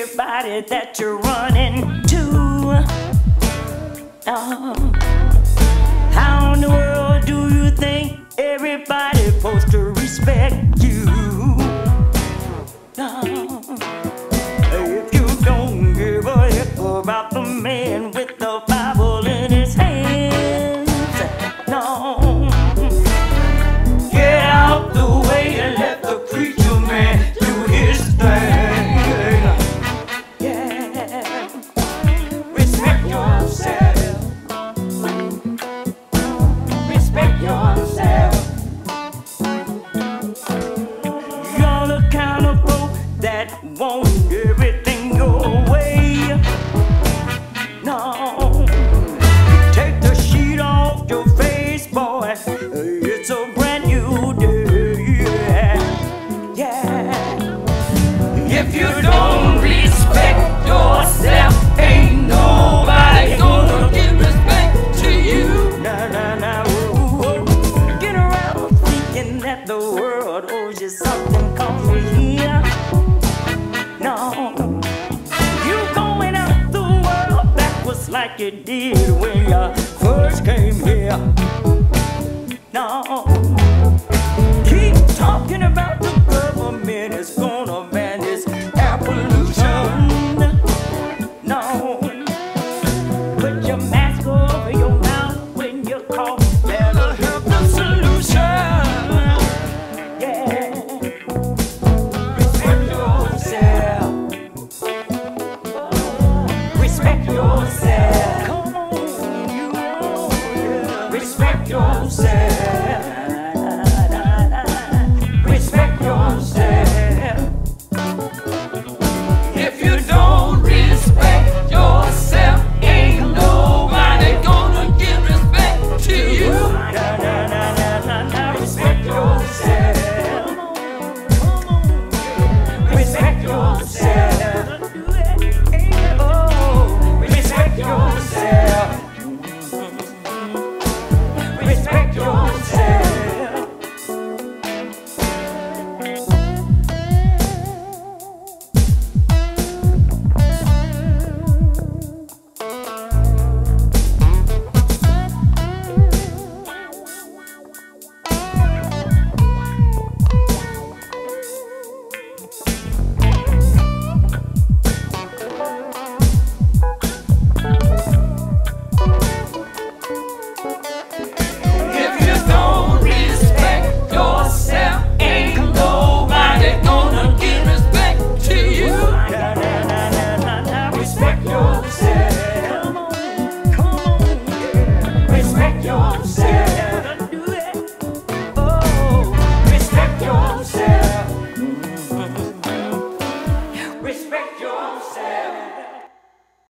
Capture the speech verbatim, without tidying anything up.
everybody that you're running to. Oh, how in the world do you think everybody's supposed to respect you? Oh, if you don't give a heck about the man with the Bible in his hands, no, get out the way and let the preacher man do his thing. Yeah, respect yourself, respect yourself. You're the kind of folk that won't everything go away. No, take the sheet off your face, boy. It's a brand new day. Yeah. If you don't respect yourself, ain't nobody gonna give respect to you. Nah, nah, nah. Ooh, ooh. Get around thinking that the world owes you something, 'cause we're here. No, you going out the world backwards like you did when you first came here. No.